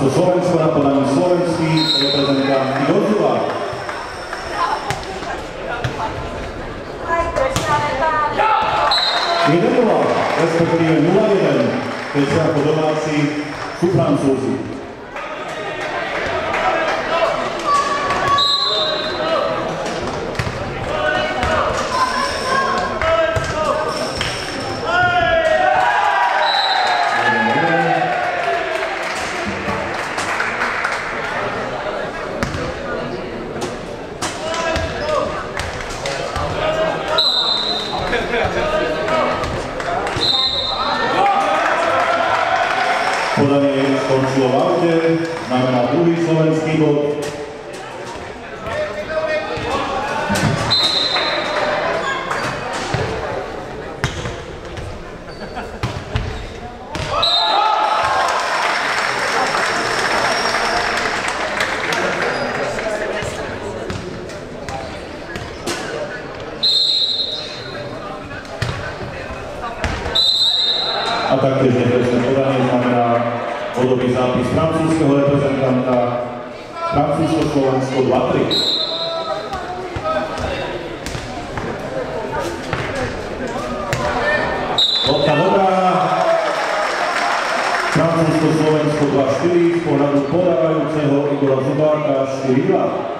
Francúzsko Slovensko na podaní slovenských reprezentantky do Zuba. 1-0, respektíve 0-1, keďže ako domáci sú Francúzi. Podanie skončilo v aute, znamená druhý slovenský bod. A taktiež nepresné podanie znamená bodový zápis francúzskeho reprezentanta Francúzsko-Slovensko 2-3. Bodka dobrá. Francúzsko-Slovensko 2-4 z pohľadu podávajúceho Igora Zubáka 4-2.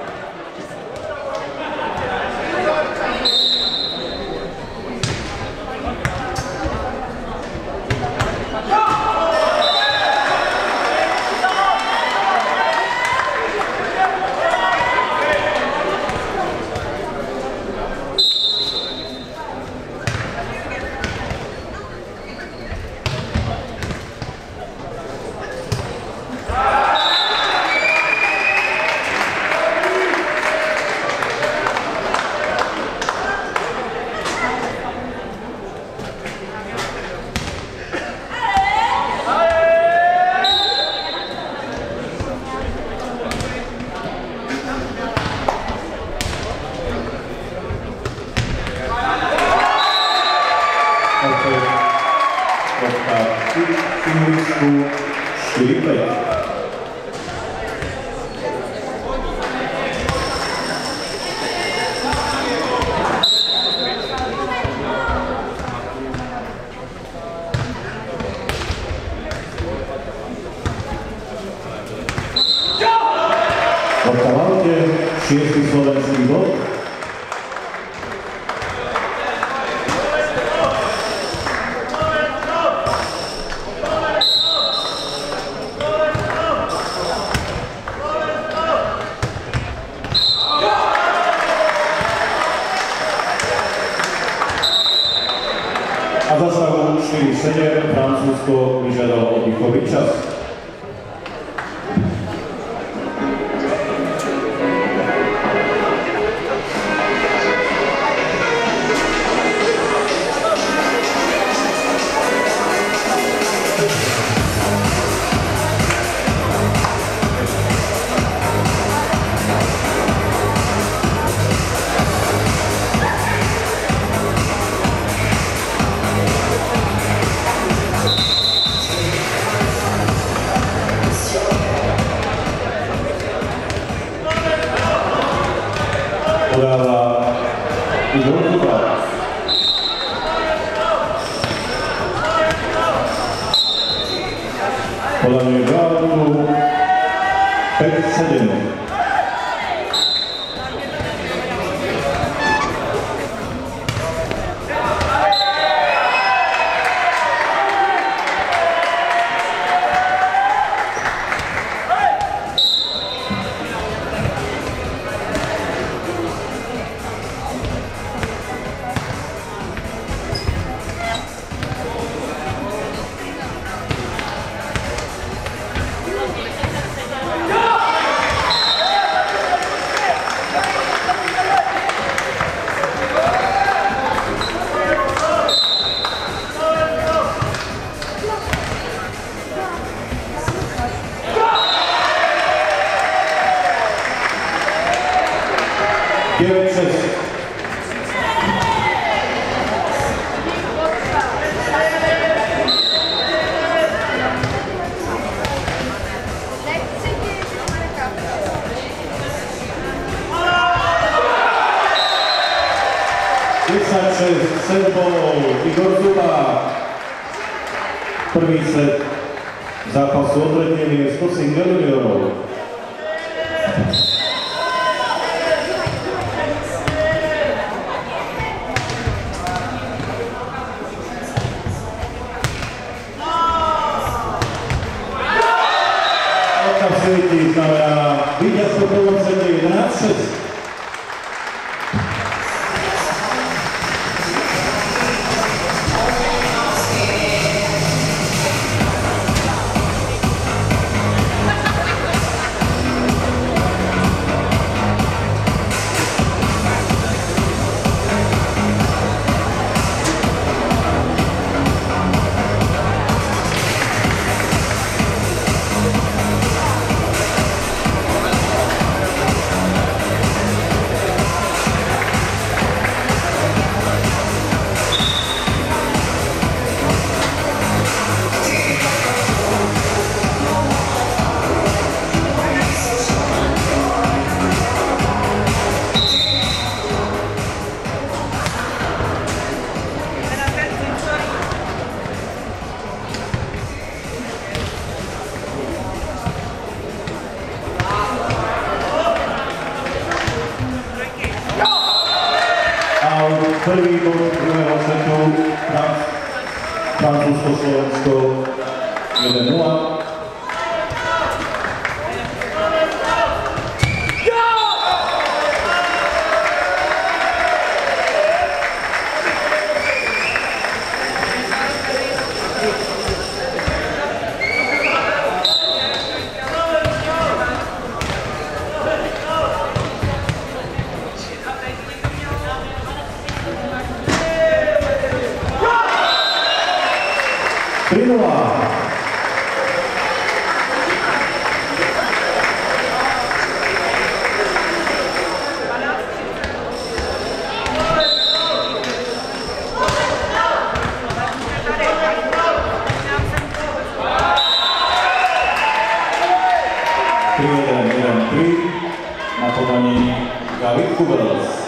Šiestý slovenský bod. A za stavu 4-7 Francúzsko vyžiadalo oddychový čas. Podává Igor Zubák. Podanie do autu 5-7. Prvý set zápasu odletnený je skosím juniorov. Oka v svieti znamená víťazstvo v prvom sete 11-6. Prvý bod druhého setu Francúzsko-Slovensko 1-0. Na podání Gaviku Veles.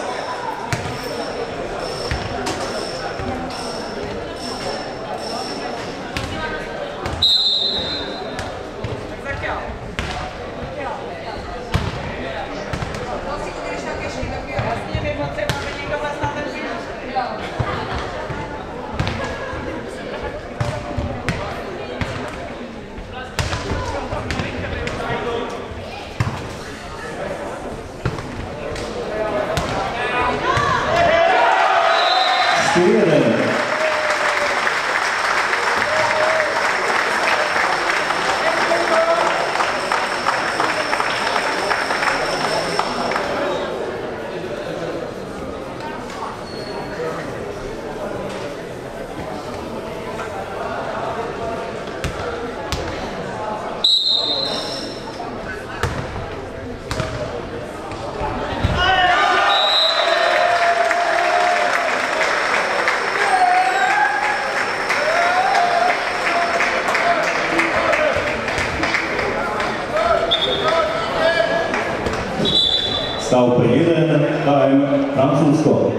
Stav 5-1, KM Francúzsko.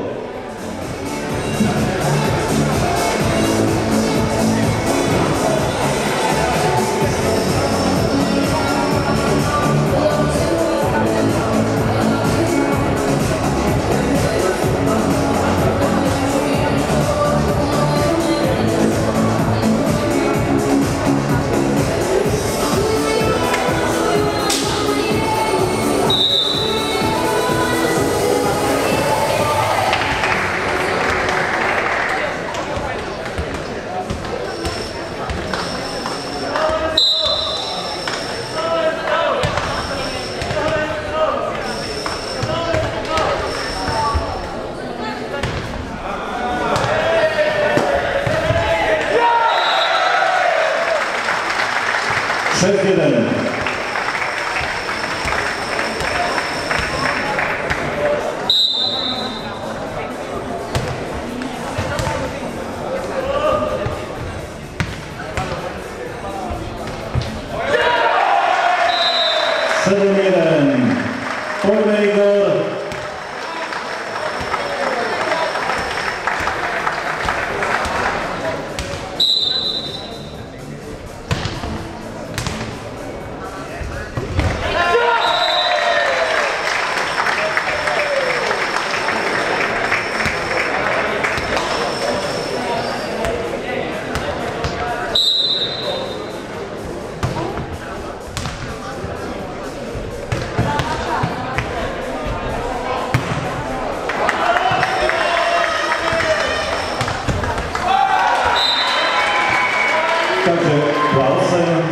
Takže 2-8.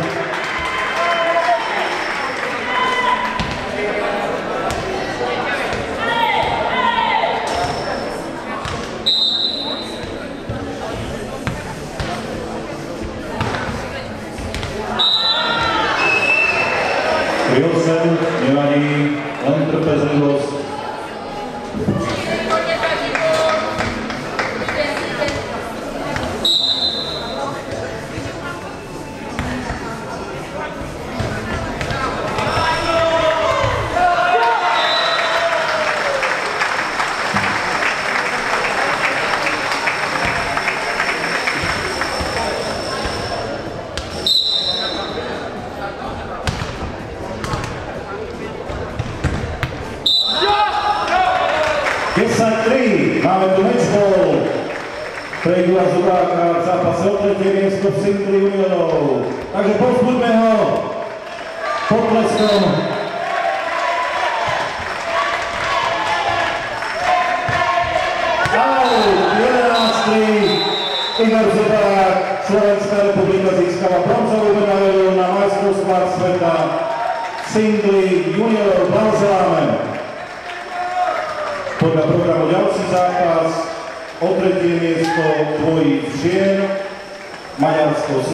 Nevadí, len trpezlivosť. Máme tu matchball pre Igora Zubáka v zápase o tretie miesto v singli juniorov. Takže povzbuďme ho potleskom. Out, 11-3. Igor Zubák, Slovenská republika získava bronzovú medailu na majstrovstvách sveta v singli juniorov. Blahoželáme. Podľa programu ďalší zápas o tretie miesto dvojíc žien Maďarsko.